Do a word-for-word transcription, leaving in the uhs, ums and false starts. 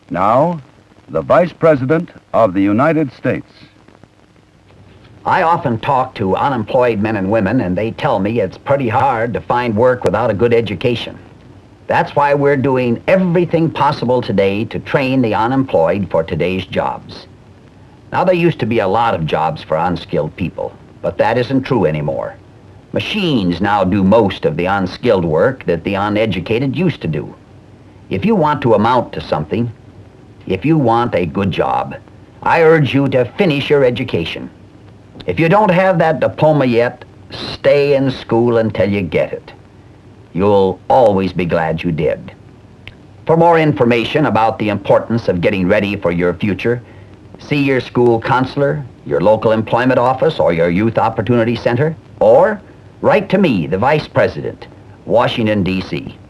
Now, the Vice President of the United States. I often talk to unemployed men and women, and they tell me it's pretty hard to find work without a good education. That's why we're doing everything possible today to train the unemployed for today's jobs. Now, there used to be a lot of jobs for unskilled people, but that isn't true anymore. Machines now do most of the unskilled work that the uneducated used to do. If you want to amount to something, if you want a good job, I urge you to finish your education. If you don't have that diploma yet, stay in school until you get it. You'll always be glad you did. For more information about the importance of getting ready for your future, see your school counselor, your local employment office, or your youth opportunity center, or write to me, the Vice President, Washington, D C